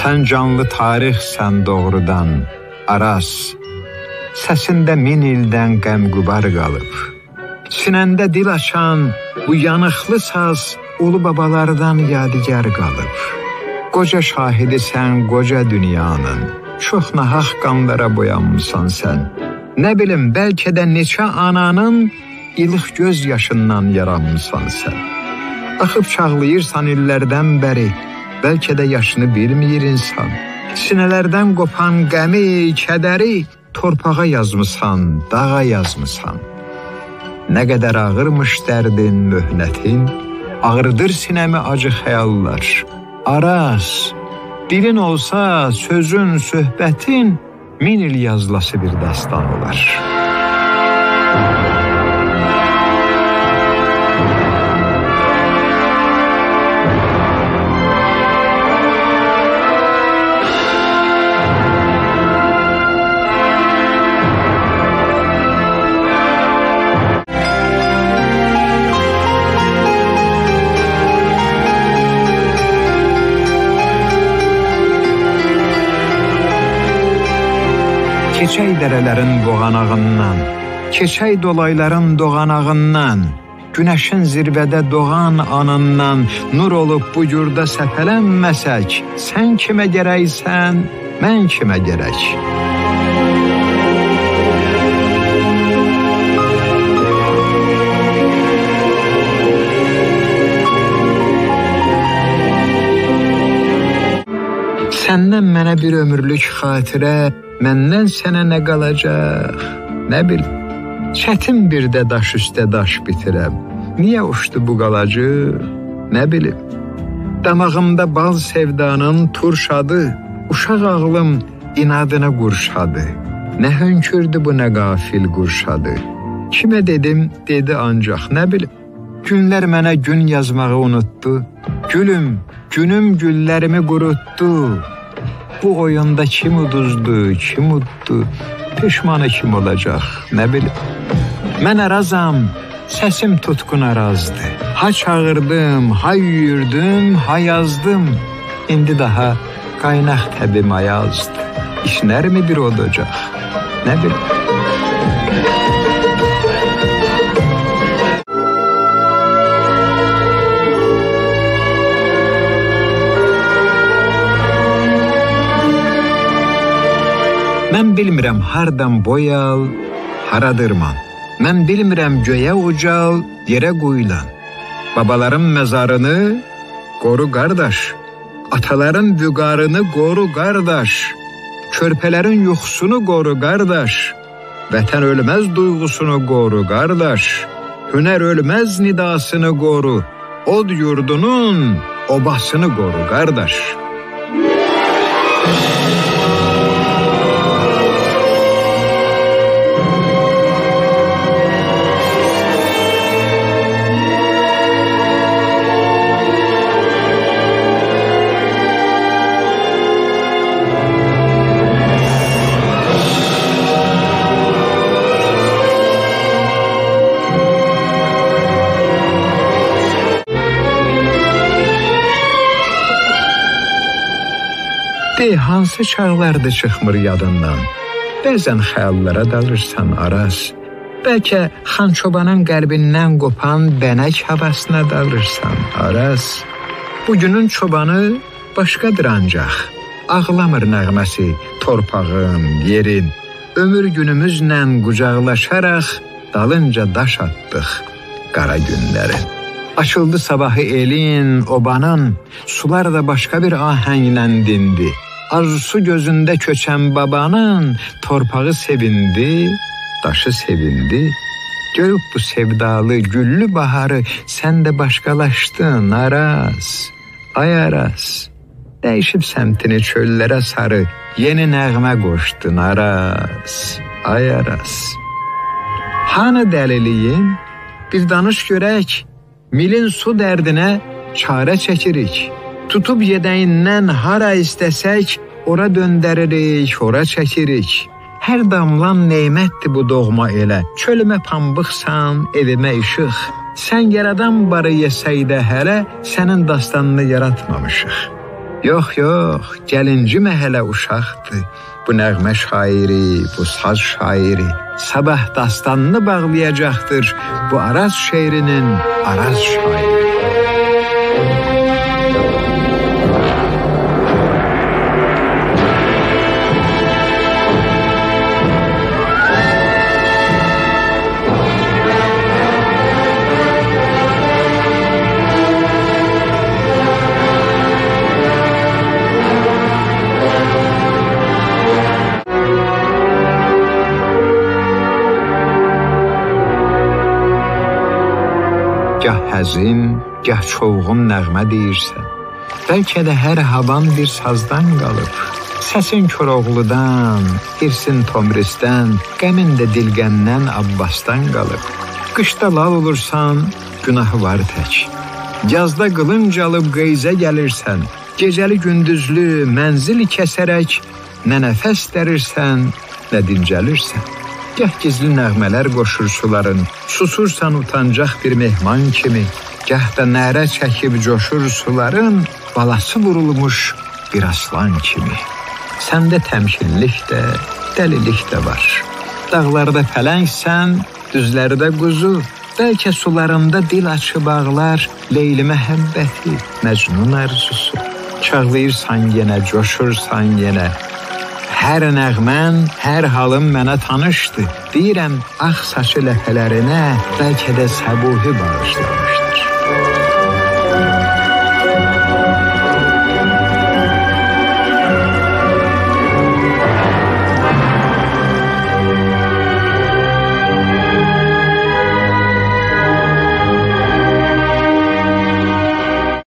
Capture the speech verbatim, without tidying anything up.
Sən canlı tarixsən doğrudan, Araz. Səsində min ildən qəm-qubar qalıb. Sinəndə dil açan bu yanıqlı saz ulu babalardan yadigar qalıb. Qoca şahidi sən qoca dünyanın, çox nahaq qanlara boyanmısan sən. Nə bilim, bəlkə də neçə ananın ilıq göz yaşından yaranmısan sən. Axıb çağlayırsan illərdən bəri, bəlkə də yaşını bilmir insan. Sinələrdən qopan qəmi, kədəri torpağa yazmısan, dağa yazmısan. Nə qədər ağırmış dərdin, möhnətin, ağrıdır sinəmi acı xəyallar. Araz, dilin olsa sözün, söhbətin min il yazılası bir dastan olar. Keçək dərələrin boğanağından, keçək dolayların doğanağından, günəşin zirvədə doğan anından nur olub bu yurda səpələnməsək, sən kimə gərəksən, mən kimə gərək? Səndən mənə bir ömürlük xatirə, məndən sənə nə qalacaq, nə bil, çətin bir də daş üstə daş bitirəm. Niyə uçdu bu qalacı, nə bilim. Damağımda bal sevdanın turşadı, uşaq ağlım inadına qurşadı. Nə hönkürdü bu nə qafil qurşadı. Kimə dedim, dedi ancaq, nə bilim. Günlər mənə gün yazmağı unutdu. Gülüm, günüm güllərimi qurutdu. Bu oyunda kim uduzdu, kim uddu, peşmanı kim olacaq, nə bilim. Mən arazam, səsim tutqun arazdı. Ha çağırdım, ha yüyürdüm, ha yazdım. İndi daha qaynaq təbim ayazdı. İşlərmi bir olacaq, nə bilim. Mən bilmirəm hardan boyal, hara dırman. Mən bilmirəm göyə ucal, yerə quyulan. Babaların məzarını qoru qardaş. Ataların vüqarını qoru qardaş. Körpələrin yuxusunu qoru qardaş. Vətən ölməz duyğusunu qoru qardaş. Hünər ölməz nidasını qoru. Od yurdunun obasını qoru qardaş. De, hansı çağlarda çıxmır yadından? Bəzən xəyallara dalırsan Araz. Bəlkə Xançobanın qəlbindən qopan bənək havasına dalırsan Araz. Bugünün çobanı başqadır ancaq. Ağlamır nəğməsi torpağın, yerin. Ömür günümüzlə qucaqlaşaraq dalınca daş attıq qara günlərin. Açıldı sabahı elin, obanın, sular da başqa bir ahənglə dindi. Arzusu gözündə köçən babanın, torpağı sevindi, daşı sevindi. Görüb bu sevdalı, güllü baharı, sən də başqalaşdın Araz. Ay Araz, dəyişib səmtini çöllərə sarı, yeni nəğmə qoşdun Araz. Ay Araz. Hanı dəliliyin? Bir danış görək. Milin su dərdinə çarə çəkirik. Tutub yedəyindən hara istəsək, ora döndəririk, ora çəkirik. Hər damlan neymətdir bu doğma elə. Çölümə pambıqsan, evimə işıq. Sən yaradan barı yesəydə hələ, sənin dastanını yaratmamışıq. Yox, yox, gəlinci məhələ uşaqdır. Bu nəğmə şairi, bu saz şairi sabah dastanını bağlayacaqdır bu Araz şeirinin Araz şairi. Gah həzin, gah çovğun nəğmə deyirsən. Bəlkə də hər havan bir sazdan qalıb. Səsin Koroğludan, hirsin Tomrisdən, qəmin də Dilqəndən Abbasdan qalıb. Qışda lal olursan, günahı var tək. Yazda qılınc alıb qeyzə gəlirsən. Gecəli gündüzlü mənzil kəsərək nə nəfəs dərirsən, nə dincəlirsən. Gah gizli nəğmələr qoşur suların, susursan utancaq bir mehman kimi, gah da nərə çəkib coşur suların, balası vurulmuş bir aslan kimi. Səndə təmkinlik də, dəlilik də var. Dağlarda pələngsən, düzlərdə quzu, bəlkə sularında dil açıb ağlar, Leyli məhəbbəti, Məcnun arzusu. Çağlayırsan yenə, coşursan yenə. Hər nəğmən, hər halım mənə tanışdı. Deyirəm, ağ saçı ləpələrinə bəlkə də Səbuhi bağışlar.